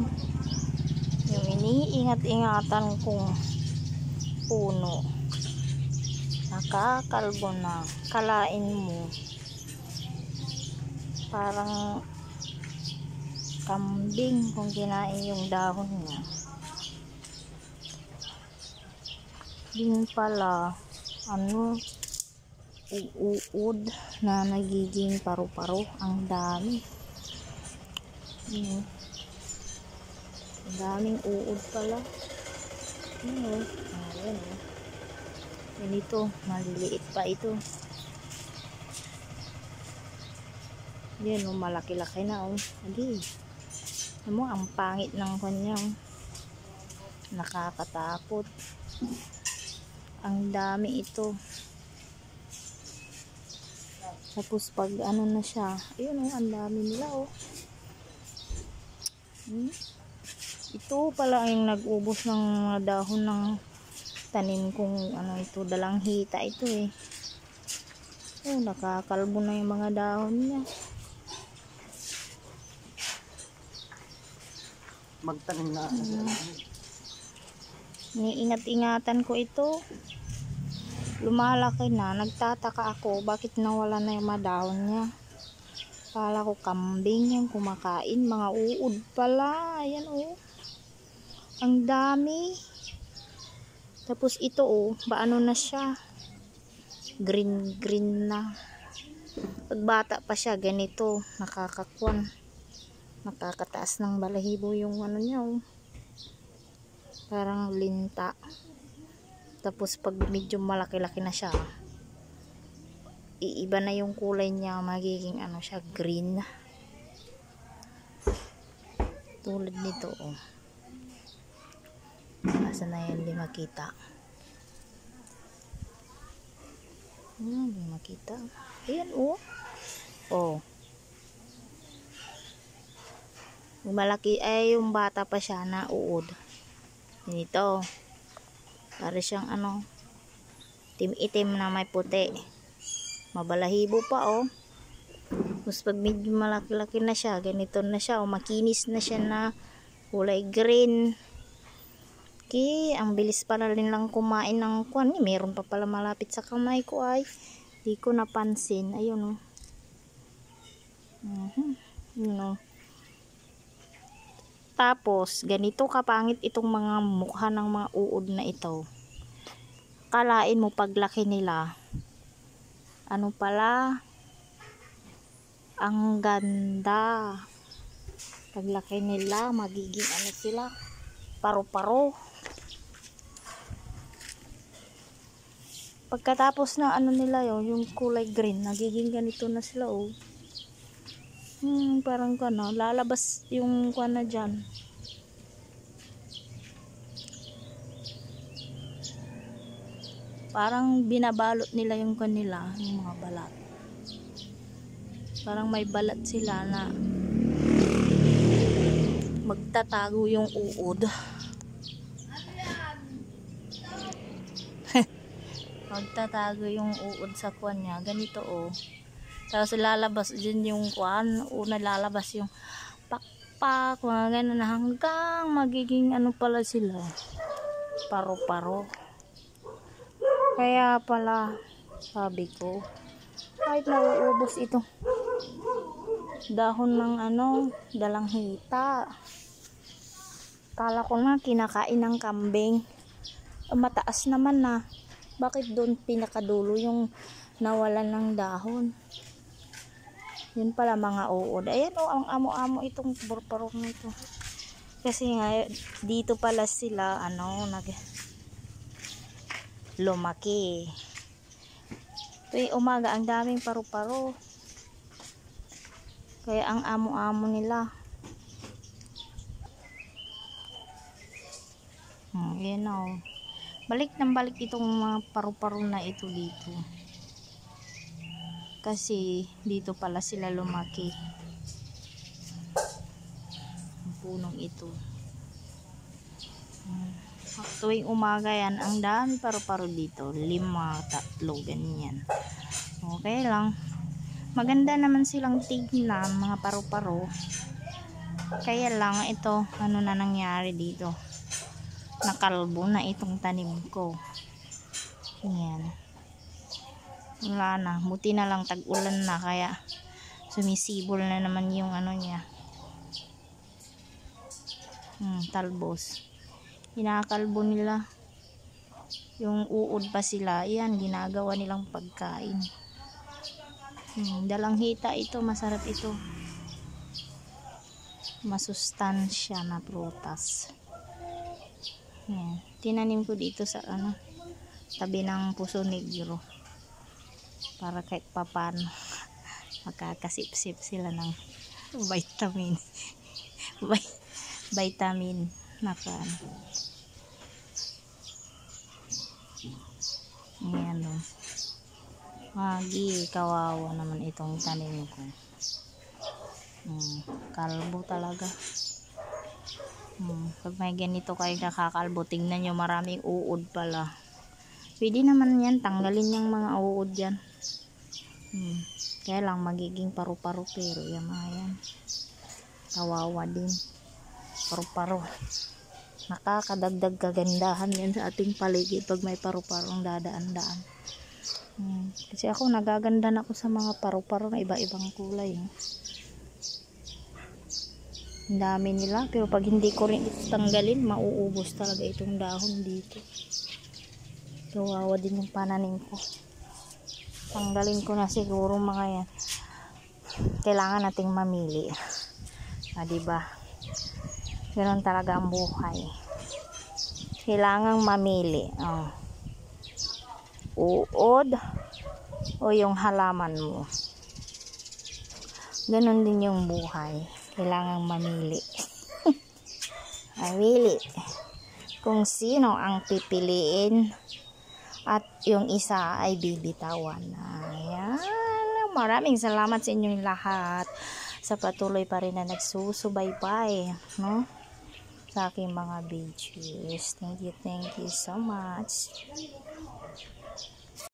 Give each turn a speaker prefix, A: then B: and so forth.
A: yung iniingat-ingatan kong puno nakakalbo na. Kalain mo parang kambing kung kinain yung dahon niya. Din pala uud na nagiging paru-paro. Ang dami. Ang daming uud pala. Ayan. Ganito, maliliit pa ito. Yan, malaki-laki na. Adi. Ano, ang pangit ng kanyang. Nakakatakot. Ang dami ito. Tapos pag na siya, ayun ang dami nila Ito pala yung nag-ubos ng mga dahon ng tanim kong ito, dalanghita ito nakakalbo na yung mga dahon niya.
B: Magtanim na.
A: Niingat-ingatan ko ito. Lumalaki na. Nagtataka ako bakit nawala na yung mga dahon niya. Kala ko kambing yung kumakain. Mga uod pala. Ayan ang dami. Tapos ito paano na siya. Green na. Pagbata pa siya ganito. Nakakataas ng balahibo yung niya parang linta. Tapos pag medyo malaki-laki na siya, iiba na yung kulay niya, magiging siya, green. Tulad nito asa na yan, di makita. Di makita. Ayan malaki ay yung bata pa siya na uod. Ganito. Para siyang itim na may puti. Mabalahibo pa Tapos pag medyo malaki-laki na siya, ganito na siya makinis na siya na kulay green. Ang bilis pala rin lang kumain ng meron pa pala malapit sa kamay ko di ko napansin. Ayun Tapos ganito kapangit itong mga mukha ng mga uod na ito. Kalain mo paglaki nila, pala, ang ganda. Paglaki nila magiging sila, paro-paro. Pagkatapos na nila yung kulay green, nagiging ganito na sila parang lalabas yung na dyan. Parang binabalot nila yung kanila, yung mga balat. Parang may balat sila na magtatago yung uod. Magtatago yung uod sa niya. Ganito Tapos lalabas din yung una lalabas yung pakpak, mga ganun hanggang magiging pala sila, paro-paro. Kaya pala sabi ko, kahit nauubos ito dahon ng dalanghita, kala ko na kinakain ng kambing. Mataas naman na. Bakit doon pinakadulo yung nawalan ng dahon? Yun pala mga uod. Ayan ang amo-amo itong paro-paro nito. Kasi nga dito pala sila lumaki. Tuwing umaga ang daming paru-paro. Kaya ang amo-amo nila. Yan balik ng balik itong mga paru-paro na ito dito. Kasi dito pala sila lumaki. Ang punong ito. Tuwing umaga yan, ang dami paru-paro dito. 5, 3, ganyan. Okay lang. Maganda naman silang tignan, mga paru-paro. Kaya lang ito, ano na nangyari dito, nakalbo na itong tanim ko. Yan, wala na, buti na lang tag-ulan na, kaya sumisibol na naman yung ano niya, talbos. Kinakalbo nila yung uod pa sila. Yan, ginagawa nilang pagkain. Dalang hita ito, masarap ito, masustansya na prutas. Yan, tinanim ko dito sa ano, tabi ng Puso Negro, para kahit papano makakasip-sip sila ng vitamin vitamin na pan. Ayan o. Magi, kawawa naman itong tanim ko. Kalbo talaga. Pag may ganito kayo nakakalbo, tingnan nyo, maraming uod pala. Pwede naman yan, tanggalin yung mga uod yan. Kaya lang magiging paru-paro, pero yung mga yan, kawawa din. Paru-paro. Nakakadagdag kagandahan yan sa ating paligid pag may paru-parong dadaan-daan. Kasi ako, nagaganda na ako sa mga paru-paro na iba-ibang kulay. Ang dami nila, pero pag hindi ko rin ito tanggalin, mauubos talaga itong dahon dito. Kawawa din yung pananim ko. Tanggalin ko na siguro mga yan. Kailangan nating mamili. Diba? Ganun talaga ang buhay. Kailangang mamili. Uod o yung halaman mo. Ganun din yung buhay. Kailangang mamili. Mamili kung sino ang pipiliin at yung isa ay bibitawan. Ayan. Maraming salamat sa inyong lahat sa patuloy pa rin na nagsusubaybay, no, sa aking mga videos. Thank you so much.